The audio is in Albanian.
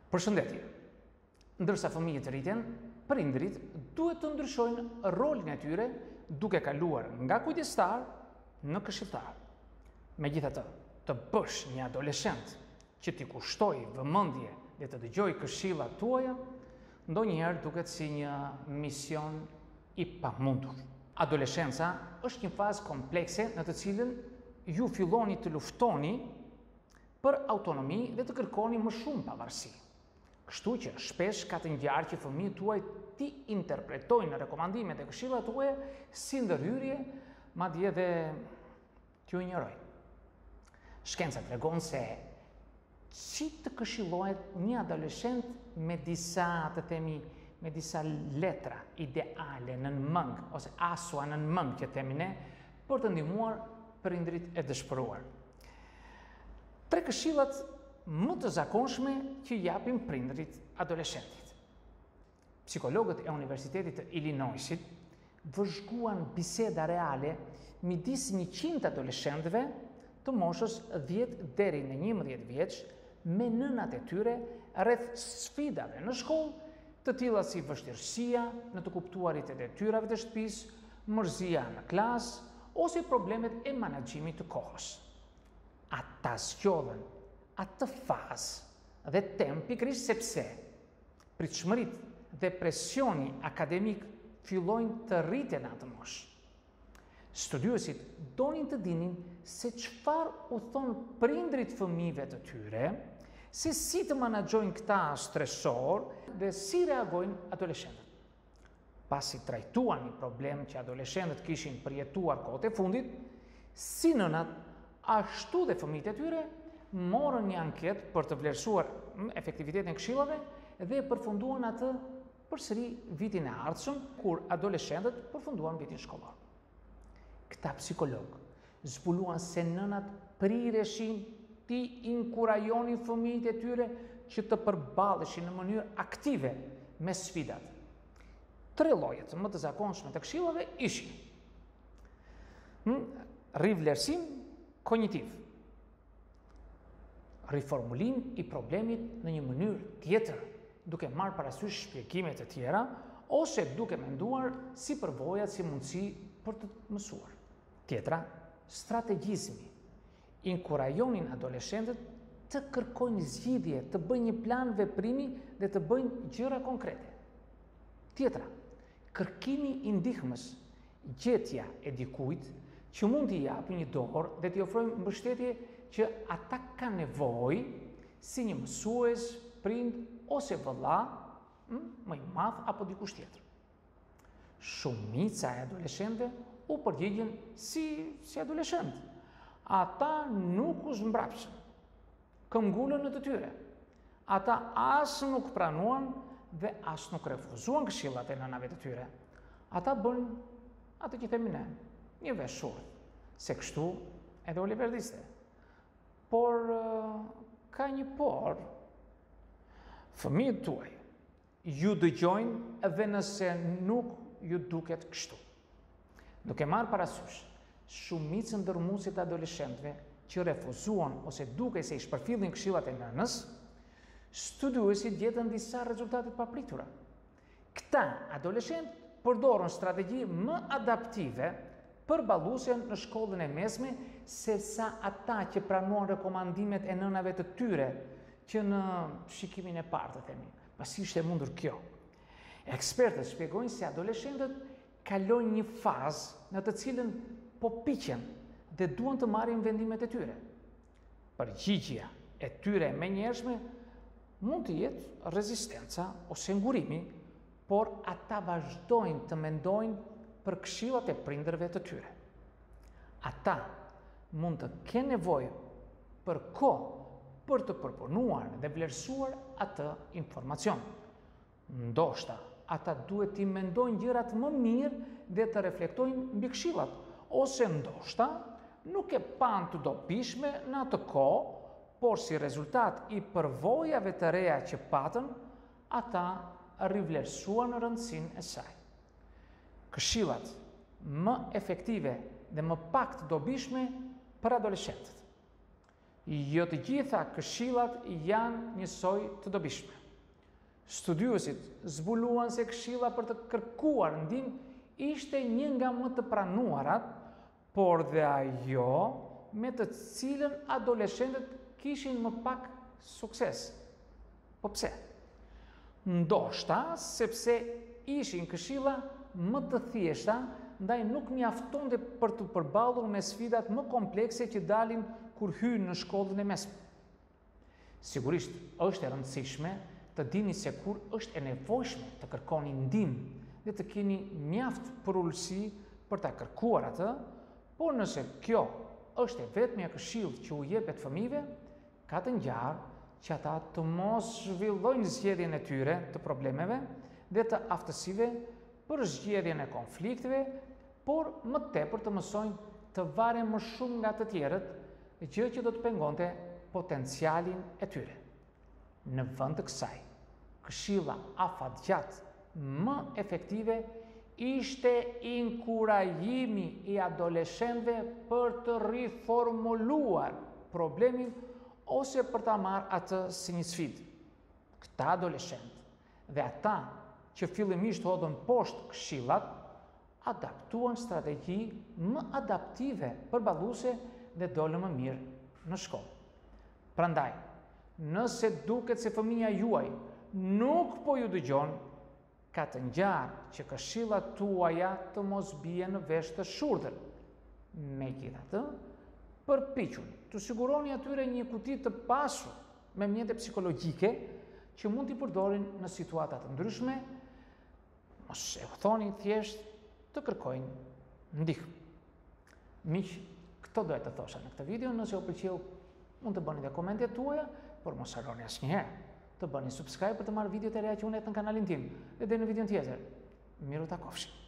Përshëndetje. Ndërsa fëmijët rriten, prindërit duhet të ndryshojnë rolin e tyre duke kaluar nga kujdestar në këshilltar. Megjithatë, të bësh një adoleshent që t'i kushtoj vëmendje dhe të dëgjoj këshillat tuaja, ndonjëherë duket si një mision i pamundur. Adoleshenca është një fazë komplekse në të cilën ju filloni të luftoni për autonomi dhe të kërkoni më shumë pavarësi. Kështu që shpesh ka të ngjarë që fëmijët tuaj ti interpretojnë rekomandimet e këshillat tuaja si ndërhyrje, madje edhe t'ju injorojnë. Shkenca tregon se si të këshillohet një adoleshent me disa letra ideale në mëng, ose asua në mëng që themi ne, për të ndihmuar prindrit e dëshpëruar. 3 këshillat më të zakonshme që japin prindrit adoleshentit. Psikologët e Universitetit të Illinoisit vëzhguan biseda reale midis 100 adoleshentëve të moshës 10 deri në 11 vjeç me nënat e tyre rreth sfidave në shkollë, të tilla si vështirësia në të kuptuarit e detyrave të shtëpisë, mërzia në klasë ose problemet e menaxhimit të kohës. Ata zgjodhen atë fazë dhe temë pikërisht sepse pritshmëritë dhe presioni akademik fillojnë të rriten në atë moshë. Studiuesit donin të dinin se çfarë u thon prindrit fëmijëve të tyre, se si të menaxhojnë këta stresor dhe si reagojnë adoleshentët. Pasi trajtuan një problem që adoleshentët kishin përjetuar kohët e fundit, si nënat ashtu dhe fëmijët e tyre morën një anketë për të vlerësuar efektivitetin e këshillave dhe përfunduan atë përsëri vitin e ardhshëm, kur adoleshentët përfunduan vitin shkollor. Këta psikologë zbuluan se nënat prireshin ti inkurajonin fëmijët e tyre që të përballeshin në mënyrë aktive me sfidat. 3 llojet më të zakonshme të këshillave ishin: rivlerësim kognitiv, riformulim i problemit në një mënyrë tjetër, duke marrë parasysh shpjegimet e tjera, ose duke menduar si përvojat si mundësi për të mësuar. Tjetra, strategjizmi. Inkurajonin adoleshentët të kërkojnë zgjidhje, të bëjnë një plan veprimi dhe të bëjnë gjëra konkrete. Tjetra, kërkimi i ndihmës, gjetja e dikujt që mund t'i japë një dorë dhe t'i ofrojnë mbështetje që ata kanë nevojë, si një mësues, prind ose vëlla, më i madh apo dikush tjetër. Shumica e adoleshentëve u përgjigjen si adoleshent. Ata nuk u zmbrapsën, këmbgulën në të tyre. Ata as nuk pranuan dhe as nuk refuzuan këshillat e nënave të tyre. Ata bën atë që themi ne, një veshur, se kështu edhe Oliver diste. Por ka një por. Fëmijët tuaj ju dëgjojnë edhe nëse nuk ju duket kështu. Duke marrë parasysh shumicën dërmuesit të adoleshentëve që refuzuan ose duke se i shpërfillin këshillat e nënës, studiuesit gjetën disa rezultate të papritura. Këta adoleshentë përdorën strategji më adaptive përballuese në shkollën e mesme se sa ata që pranuan rekomandimet e nënave të tyre që në shikimin e parë, të themi, pasi ishte mundur kjo. Ekspertët shpjegojnë se adoleshentët kalojnë një fazë në të cilën po piqen dhe duan të marrin vendimet e tyre. Përgjigjja e tyre e menjëhershme mund të jetë rezistenca ose ngurimi, por ata vazhdojnë të mendojnë për këshillat e prindërve të tyre. Ata mund të kenë nevojë për kohë për të përpunuar dhe vlerësuar atë informacion. Ndoshta ata duhet t'i mendojnë gjërat më mirë dhe të reflektojnë mbi këshillat, ose ndoshta nuk e pan të dobishme në atë kohë, por si rezultat i përvojave të reja që patën, ata rivlerësuan rëndësinë e saj. Këshillat më efektive dhe më pak të dobishme për adoleshentët. Jo të gjitha këshillat janë njësoj të dobishme. Studiuesit zbuluan se këshilla për të kërkuar ndihmë ishte një nga më të pranuarat, por dhe ajo me të cilën adoleshentët kishin më pak sukses. Po pse? Ndoshta sepse ishin këshilla më të thjeshta, ndaj nuk mjaftonte për të përballur me sfidat më komplekse që dalin kur hyn në shkollën e mesme. Sigurisht është e rëndësishme të dini se kur është e nevojshme të kërkoni ndihmë dhe të keni mjaft përullësi për ta kërkuar atë, por nëse kjo është e vetmja këshillë që u jepet fëmijëve, ka të ngjarë që ata të mos zhvillojnë zgjedhjen e tyre të problemeve dhe të aftësive për zgjedhjen e konflikteve, por më tepër të mësojnë të varen më shumë nga të tjerët, gjë që do të pengonte potencialin e tyre. Në vend të kësaj, këshilla afatgjatë më efektive ishte inkurajimi i adoleshentëve për të riformuluar problemin ose për ta marrë atë si një sfidë. Këta adoleshentë dhe ata që fillimisht hodhën poshtë këshillat, adaptuan strategji më adaptive përballuese dhe dolën më mirë në shkollë. Prandaj, nëse duket se fëmija juaj nuk po ju dëgjon, ka të ngjarë që këshillat tuaja të mos bie në vesh të shurdhër. Megjithatë, përpiquni të siguroni atyre një kuti të pasur me mjete psikologjike që mund t'i përdorin në situata të ndryshme, mos e u thoni thjesht të kërkojnë ndihmë. Miq, këto doja të thosha në këtë video. Nëse u pëlqeu, mund të bëni dhe komentet tuaja, por mos harroni asnjëherë të bëni subscribe për të marrë videot e reja që unë në kanalin tim. Dhe deri në videon tjetër, miru takofshi.